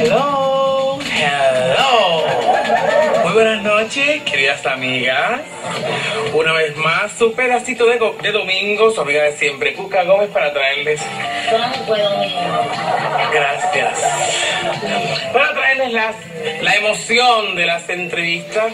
Hello, hello. Muy buenas noches, queridas amigas. Una vez más, su pedacito de domingo, su amiga de siempre, Cuca Gómez, para traerles. ¿Cómo puedo domingo? Gracias. Para traerles la emoción de las entrevistas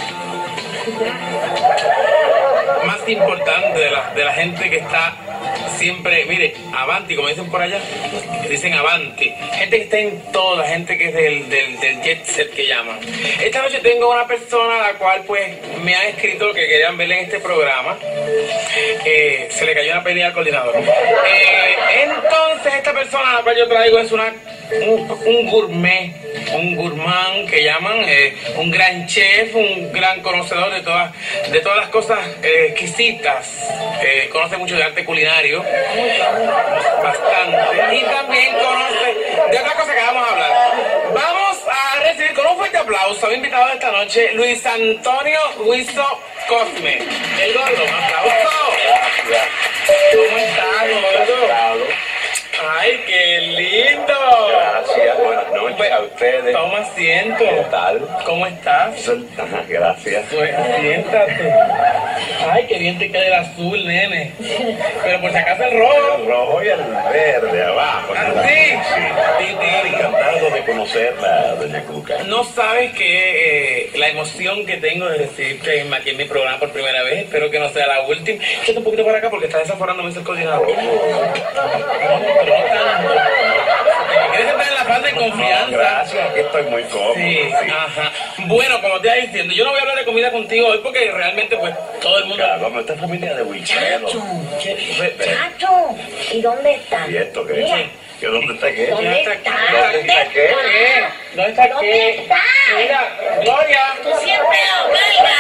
más importante de la gente que está siempre, mire, avanti, como dicen por allá, dicen avanti, gente que está en todo, la gente que es del jet set que llaman. Esta noche tengo una persona a la cual pues me ha escrito lo que querían ver en este programa. Se le cayó una pelea al coordinador. Entonces esta persona a la cual yo traigo es un gourmet, un gourmand que llaman, un gran chef, un gran conocedor de todas las cosas exquisitas, conoce mucho de arte culinario, bastante, y también conoce de otra cosa que vamos a hablar. Vamos a recibir con un fuerte aplauso a mi invitado de esta noche, Luis Antonio Huizo Cosme. El gordo, un aplauso. ¿Cómo estás, gordo? ¡Ay, qué lindo! Gracias, buenas noches a ustedes. Toma asiento. ¿Qué tal? ¿Cómo estás? Gracias. Pues siéntate. Ay, qué bien te queda el azul, nene. Pero por si acaso el rojo. El rojo y el verde abajo. ¿Ah, sí? Encantado de conocerla, doña Cuca. No sabes que la emoción que tengo de recibirte aquí en mi programa por primera vez. Espero que no sea la última. Quédate un poquito para acá porque está desaforándome el coordinador. Pero no tanto. ¿Quieres estar en la fase de confianza? No, gracias, aquí estoy muy cómodo. Sí, Sí. ajá. Bueno, como te iba diciendo, yo no voy a hablar de comida contigo hoy porque realmente pues todo el mundo... Claro, como esta familia de Wilchero. Chacho, ¿y dónde está? ¿Y esto qué? Mira, ¿Que dónde está qué? ¿dónde está? ¿Dónde está qué? ¿Dónde está ¿Dónde qué? está? Mira, Gloria. Tú siempre lo cargas,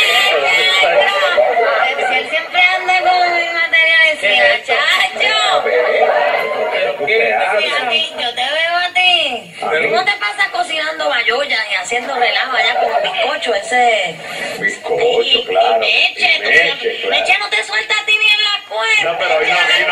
Si él siempre anda con mi material encima, chacho. ¿Pero qué? Sí, a ti, yo te veo a ti. ¿Tú no te pasas cocinando bayollas y haciendo relajo allá con bizcocho ese? Bizcocho, claro. Y Meche, tú siempre- claro. Meche no te suelta a ti ni en la cuerda. No, pero hoy no vino.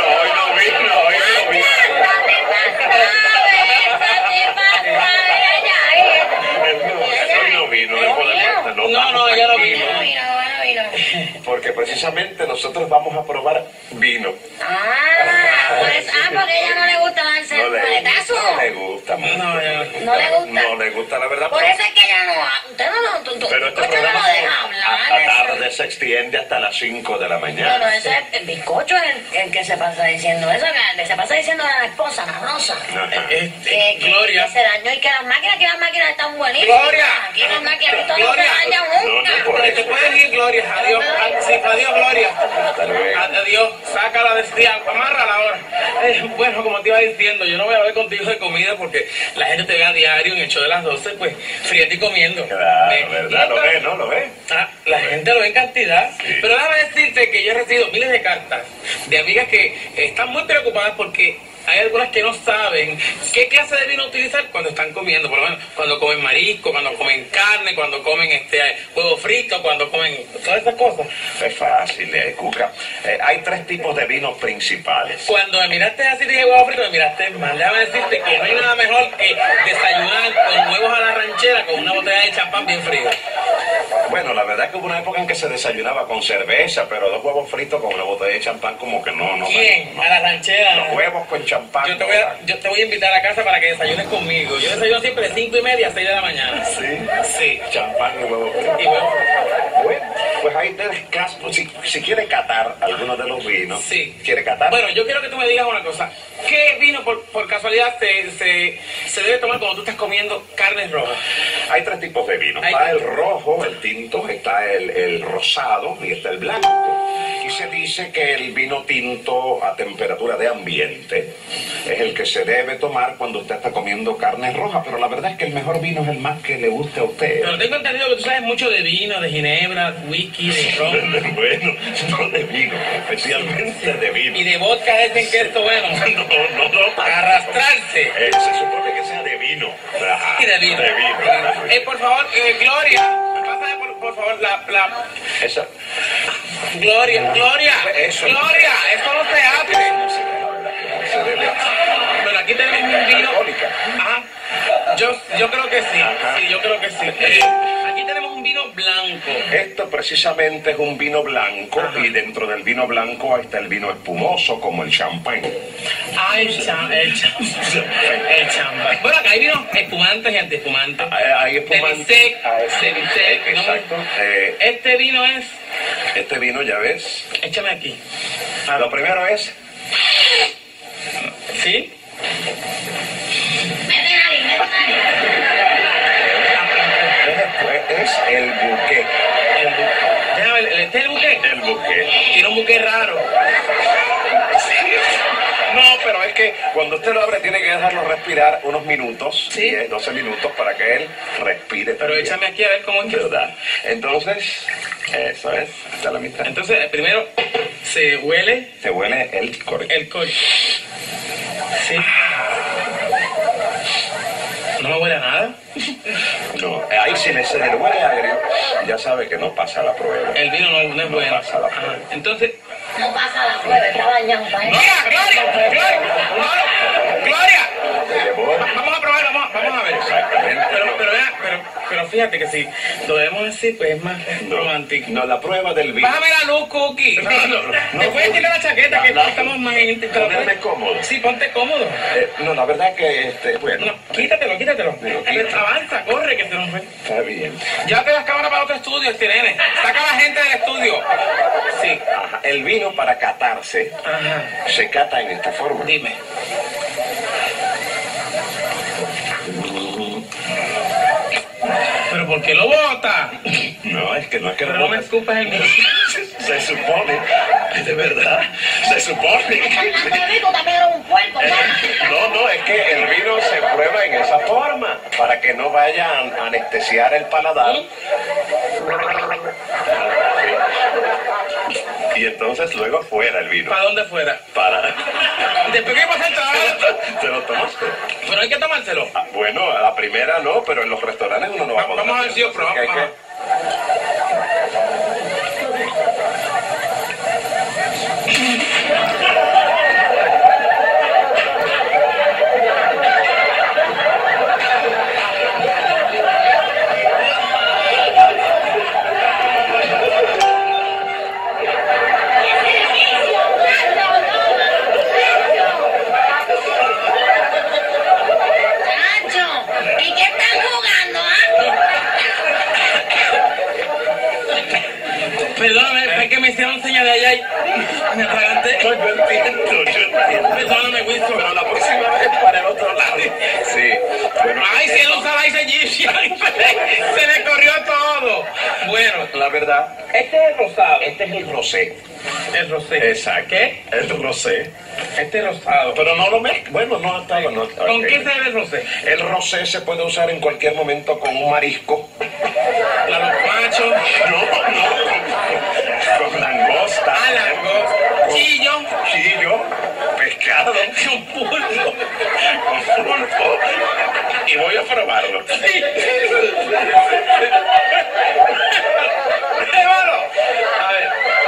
No, ella no vino. Porque precisamente nosotros vamos a probar vino. Porque ella no le gusta darse el paletazo. No le gusta mucho. No, ya. No le gusta. No le gusta, la verdad. Por pero- eso es que ella no. Usted no. Pero este Cocho no programa lo deja hablar. a tarde se extiende hasta las 5 de la mañana. Bueno, ese es el bizcocho el que se pasa diciendo eso, que se pasa diciendo a la esposa, la rosa. Ajá. Que Gloria. se dañó y que las máquinas están buenísimas. Gloria. Aquí las máquinas, esto no se Gloria. daña nunca. No, por Te puedes ir, Gloria. Adiós. Sí, adiós, Gloria. Hasta luego. Adiós. Sácala de día. Amárrala ahora. Bueno, como te iba diciendo, yo no voy a hablar contigo de comida porque la gente te ve a diario en el show de las 12, pues fríete y comiendo. Claro, ¿verdad? Lo ve, ¿no? Lo ve. La gente lo ve en cantidad. Sí. Pero déjame decirte que yo he recibido miles de cartas de amigas que están muy preocupadas porque hay algunas que no saben qué clase de vino utilizar cuando están comiendo, por lo menos cuando comen marisco, cuando comen carne, cuando comen huevo frito, cuando comen todas esas cosas. Es fácil, Cuca. Hay 3 tipos de vinos principales. Cuando me miraste así dije huevo frito, me miraste mal. Déjame decirte que no hay nada mejor que desayunar con huevos a la ranchera con una botella de champán bien fría. Bueno, la verdad que hubo una época en que se desayunaba con cerveza, pero 2 huevos fritos con una botella de champán como que no. ¿Quién? no. A la ranchera. Los huevos con champán. Yo te voy a invitar a casa para que desayunes conmigo. Yo desayuno siempre de 5:30 a 6 de la mañana. Sí. Sí. Champán y huevos fritos. Y bueno, Bueno, pues hay 3 casos. Si quiere catar alguno de los vinos, Sí. ¿quiere catar? bueno, yo quiero que tú me digas una cosa. ¿Qué vino por casualidad se debe tomar cuando tú estás comiendo carnes rojas? Hay 3 tipos de vino. Hay Está tres. el rojo, el tinto, está el rosado y está el blanco. Y se dice que el vino tinto a temperatura de ambiente es el que se debe tomar cuando usted está comiendo carne roja, pero la verdad es que el mejor vino es el más que le guste a usted. Pero tengo entendido que tú sabes mucho de vino, de ginebra, whisky, de ron. Bueno, no de vino, especialmente de vino. Y de vodka dicen que esto bueno. No. Para arrastrarse. Se supone que sea de vino. Ajá, Y de vino. De vino. Por favor, Gloria, pásame por favor la... Esa. Gloria, Eso. Gloria, eso no se hace. Se debe Bueno, aquí tenemos un vino. alcohólica. Ajá. Yo Aquí tenemos un vino blanco. Esto precisamente es un vino blanco. Ajá. Y dentro del vino blanco está el vino espumoso como el champán. Ah, el champán. Bueno, acá hay vinos espumantes y antiespumantes. Hay espumante. Delisec, Delisec, Delisec, ¿no? exacto. Este vino es... Este vino, ya ves. Échame aquí. Lo primero es ¿Sí? Mete nariz, mete nariz. es el buque. Déjame ver, ¿este es el buque? El buque. Tiene un buque raro. No, pero es que cuando usted lo abre tiene que dejarlo respirar unos minutos, Sí. 10, 12 minutos para que él respire. Pero también. échame aquí a ver cómo es que... ¿Verdad? Entonces, eso es, hasta la mitad. Entonces, primero se huele Se huele el corcho. el corcho. Sí. No me huele a nada. No, ahí si le huele agrio, ya sabe que no pasa la prueba. El vino no es No bueno. pasa la Ajá. prueba. Entonces... No pasa la prueba, está dañado, ¿sabes? ¡Gloria! Se llevó Vamos a probar, vamos a ver. exactamente. Pero fíjate que si lo vemos así, pues es más romántico. No, la prueba del vino. Bájame la luz, Cookie. No, Te puedes tirar la chaqueta, que estamos más en... Ponerme cómodo. Sí, ponte cómodo. No, la verdad que, bueno, No, quítatelo. Me lo quito. Avanza, corre, que se nos fue. está bien. Ya te las cámaras para otro estudio, nene. Saca a la gente del estudio. Sí. Ajá, el vino para catarse Ajá. se cata en esta forma. Dime. ¿Pero por qué lo bota? No, es que no es que Pero lo no me botas. escupas el mío. Se supone, de verdad, se supone. Tú también eres un puerco, ¿no? No, es que el vino se prueba en esa forma, para que no vaya a anestesiar el paladar. Y entonces luego fuera el vino. ¿Para dónde fuera? Para. Después que pasa el trabajo. ¿Te lo tomaste? Pero hay que tomárselo. Ah, bueno, a la primera no, pero en los restaurantes uno no va a poder. Vamos a ver si yo hacerlo, pruebo. porque hay que- Nacho, ¿y qué están jugando, Perdóname, es que me hicieron señal de allá y me atraganté. No, yo entiendo. Perdóname, Wilson. Pero la próxima vez para el otro lado. Sí. Bueno, Ay, si él usa la Egyptian, se le corrió todo. Bueno, la verdad, este es el rosado. este es el rosé. El rosé. Exacto. ¿Qué? El rosé. Este es rosado. Pero no lo mezcla. Bueno, no hasta no. ¿Con ok. qué se ve el rosé? El rosé se puede usar en cualquier momento con un marisco. Los machos, Con langosta. langosta, chillo, Chillo, pescado, con pulpo. con pulpo. Y voy a probarlo. Pruébalo. A ver.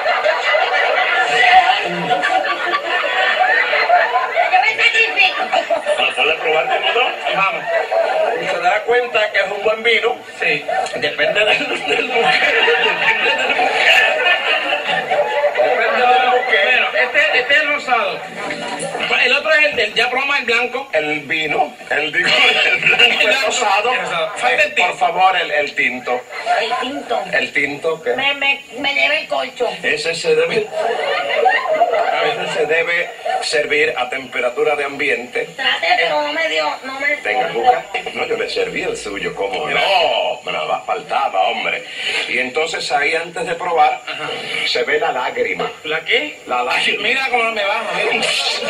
Yo me sacrifico. ¿Lo puede probar como no? Vamos. Y se dará cuenta que es un buen vino. Sí. Depende del buque. Bueno, este es el rosado. El otro es el del, ya probamos el blanco. El vino, el blanco, el rosado. El rosado. Falta el tinto. Por favor, el tinto. El tinto. El tinto, que Me llevé el colcho. ese se debe servir a temperatura de ambiente. Traté, pero no me dio, no me... Tenga, Juca. No, yo le serví el suyo, ¿cómo? No, me la faltaba, hombre. Y entonces ahí, antes de probar, se ve la lágrima. ¿La qué? La lágrima. Mira cómo me baja. Mira.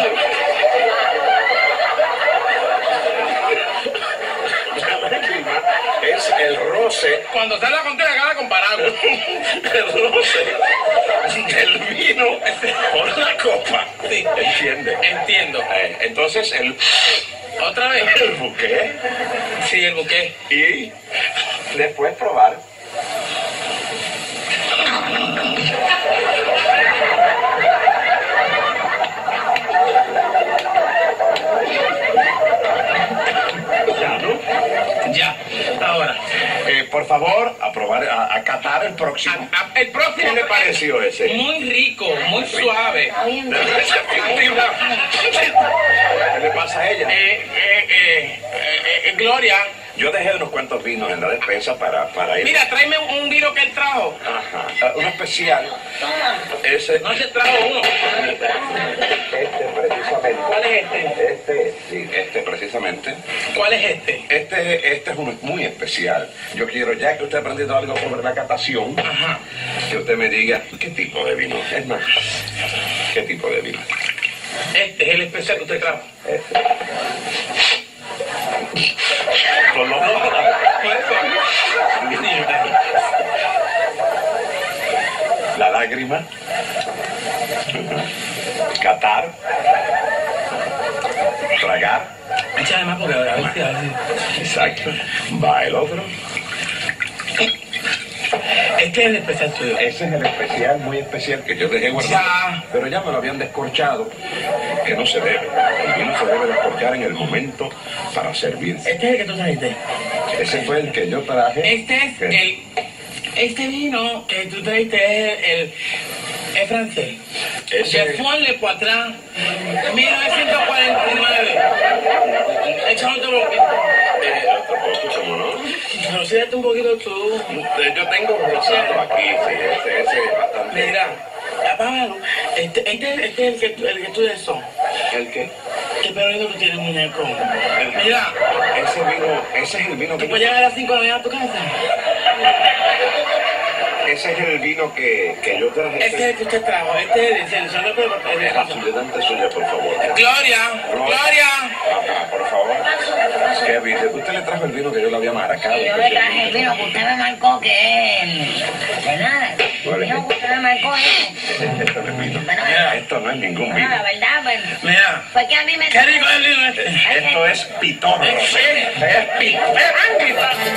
La lágrima es el roce, Cuando sale la contigo, acaba con paraguas. el roce del vino por la copa. Sí. ¿Entiende? Entiendo. Entonces ¿Otra vez? el buque Sí, el buque. y después probar. Ya, ¿no? Ya. Ahora. favor, a probar, a catar el próximo. El próximo. ¿Qué le pareció ese? Muy rico, muy suave. Está bien. ¿Qué le pasa a ella? Gloria, Yo dejé unos cuantos vinos en la despensa para ir. mira, tráeme un vino que él trajo. Ajá. Un especial. Toma. Ese. No se trajo uno. Este precisamente. ¿Cuál es este? Este precisamente. ¿Cuál es este? Este es uno muy especial. Yo quiero, ya que usted ha aprendido algo sobre la catación, Ajá. que usted me diga qué tipo de vino. Es más, qué tipo de vino. Este es el especial que usted trajo. Este. Con los dos. La lágrima. Catar. Tragar. Échale más porque a ver si. Exacto. Va el otro. Este es el especial tuyo. Ese es el especial, muy especial, que yo dejé guardado. Ya. Pero ya me lo habían descorchado, que no se debe. El vino se debe descorchar en el momento para servirse. Este es el que tú trajiste. Ese fue el que yo traje. Este es el. Este vino que tú trajiste es francés. Ese- De Fond Le Poitras, 1949. Échame otro poquito. Otro poco, ¿cómo no? Conocídate un poquito tú. Yo tengo rosado aquí, sí, ese es bastante. Mira, apágalo. Este es el que tú de son. ¿El qué? Qué perrito tú tienes, muñeco. Mira, Ese es el vino ¿tú que puedes llegar a las 5 de la mañana a tu casa? ese es el vino que yo traje. Este es el que usted trajo. Este es el selección de La delante suya, por favor. Gloria, Gloria. Ajá, por favor. ¿Qué pasó? ¿Qué dice? Usted le trajo el vino que yo le había marcado. Yo le traje el vino que usted me marcó que es ¿verdad? El vino que usted me marcó es Este no es vino. Bueno, Esto no es ningún bueno, la vino. verdad, pues, Mira, fue que a mí me qué rico es el vino este. Esto es pitorro. Es pitorro.